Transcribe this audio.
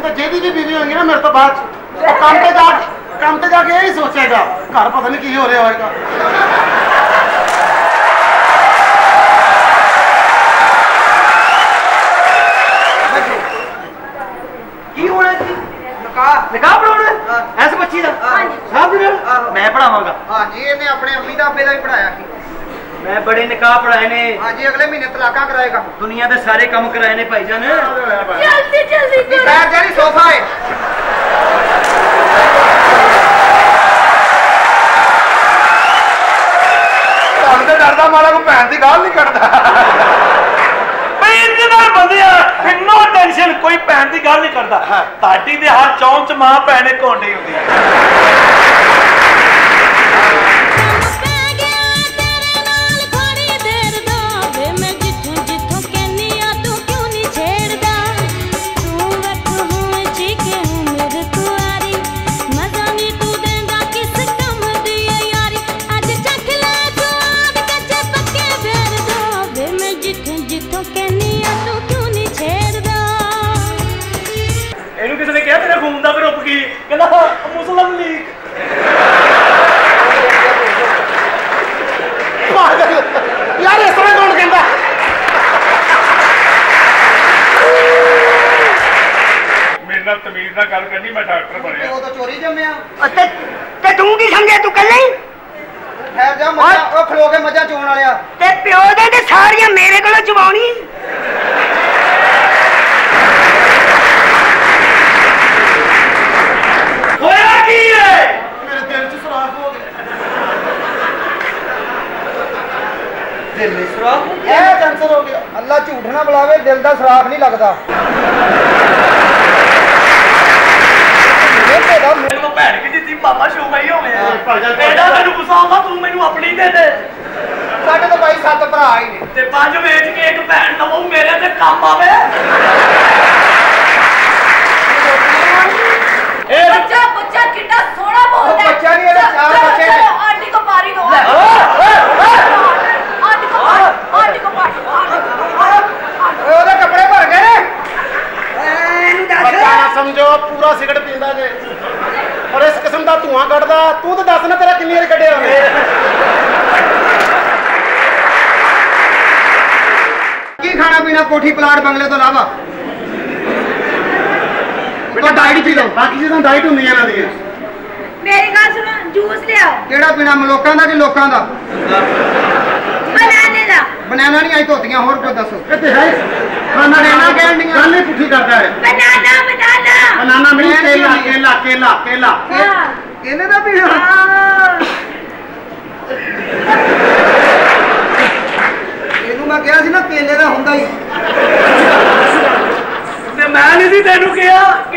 ਤੇ ਜਿਹਦੀ ਵੀ ਬੀਵੀ ਹੋਏਗੀ ਨਾ ਮੇਰੇ ਤੋਂ ਬਾਅਦ ਕੰਮ ਤੇ ਜਾ ਕੇ ਇਹੀ ਸੋਚੇਗਾ ਘਰ ਪਤਾ ਨਹੀਂ ਕੀ ਹੋ ਰਿਹਾ ਹੋਏਗਾ। ਕੀ ਹੋਣਾ ਜੀ? ਨਿਕਾਹ ਪੜਾਉਣਾ ਐਸ ਬੱਚੀ ਦਾ? ਸਾਹਿਬ ਜੀ ਮੈਂ ਪੜਾਵਾਂਗਾ। ਹਾਂਜੀ ਇਹਨੇ ਆਪਣੇ ਅੰਮੀ ਦਾ ਆਪੇ ਦਾ ਵੀ ਪੜਾਇਆ ਸੀ। ਮੈਂ ਬੜੇ ਨਿਕਾਹ ਪੜਾਏ ਨੇ। ਹਾਂਜੀ ਅਗਲੇ ਮਹੀਨੇ ਤਲਾਕਾਂ ਕਰਾਏਗਾ। ਦੁਨੀਆ ਦੇ ਸਾਰੇ ਕੰਮ ਕਰਾਏ ਨੇ ਭਾਈਜਾਨ। ਜਲਦੀ ਜਲਦੀ ਕਰੋ। ਬੈਠ ਜਿਹੜੀ ਸੋਫਾ ਹੈ। ਤੁਹਾਨੂੰ ਤੇ ਡਰਦਾ ਮਾੜਾ ਕੋ ਭੈਣ ਦੀ ਗੱਲ ਨਹੀਂ ਕਰਦਾ। नो टेंशन कोई भैन की गल नहीं करता। ताटी दे हर चौंक च मां भैन एक होनी होंदी है। मुसलिम लीग यार इस तरह कौन कहता? मेरे नाल तमीज नाल गल करनी। मैं डॉक्टर बनया। वो तो चोरी जम्मिया ते तू की समझे? तू कल ही ठहर जा मजा ओ खलो के मजा चोण वालिया ते प्यो दे ते सारियां मेरे कोलों चवाउणी। होया की है? मेरे दिल च सुराख हो गया। दिल में सुराख? ये कैंसर हो गया। अल्लाह झूठ ना बुलावे दिल दा सुराख नहीं लगदा। मेरे को भैन की जिद्दी मामा शो गई हो गया। बेटा मैनू गुस्सा आंदा तू मैनू अपनी दे दे। साडे तो भाई 7 भरा ही ने ते 5 वेच के एक भैन नवो मेरे ते काम आवे। बच्चा बच्चा कितना सोना बोलता है। बच्चा नहीं है 4 बच्चे हैं। आंटी को पारी दो। आंटी को पारी। ओदे कपड़े भर गए। बच्चा ना समझो पूरा सिगरेट पींदा जे और इस किस्म का धुआं कढ़दा। तू तो दस ना तेरा किन्नी बारी कढ़िया होवे? की खाना पीना कोठी प्लाट बंगले तो इलावा तो डाइट पी लो। बाकी चीज़ां डाइट होंदियां इन्हां दियां। मेरी गल सुनो जूस ले आओ। केड़ा पीना मलोकां दा कि लोकां दा? बनाने दा। बनाना नहीं आई धोतियां होर कोई दसो। ये ते है खाना बनाना कहण दियां। गल ही पुठी करदा है। बनाना बनाना बनाना नहीं केला केला केला केला केले दा पीना? ਇਹਨੂੰ ਮੈਂ ਕਿਹਾ ਸੀ ਨਾ ਕੇਲੇ ਦਾ ਹੁੰਦਾ ਹੀ। ते मैं नहीं सी तेनू कहा